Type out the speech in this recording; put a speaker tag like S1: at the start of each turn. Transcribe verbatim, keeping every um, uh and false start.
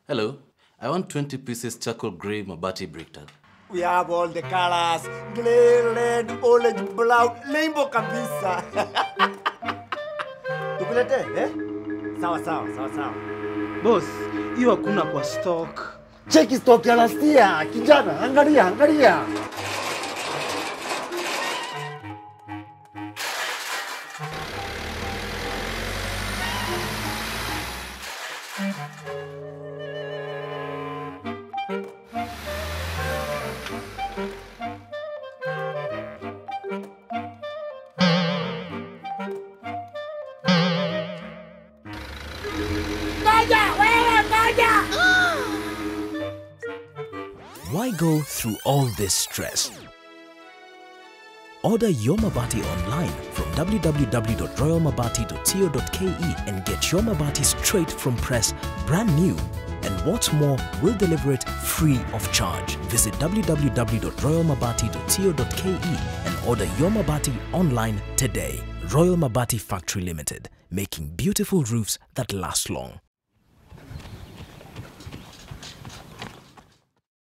S1: Hello, I want twenty pieces charcoal grey Mabati brick tile.
S2: We have all the colors, grey, red, orange, brown, rainbow kabisa. Tukulete, eh? Sawa sawa, sawa sawa.
S3: Boss, hiyo hakuna kwa stock.
S2: Cheki stock ya last year, kijana, angalia, angalia.
S4: Why go through all this stress? Order your Mabati online from w w w dot royal mabati dot co dot k e and get your Mabati straight from press, brand new. And what's more, we'll deliver it free of charge. Visit w w w dot royal mabati dot co dot k e and order your Mabati online today. Royal Mabati Factory Limited, making beautiful roofs that last long.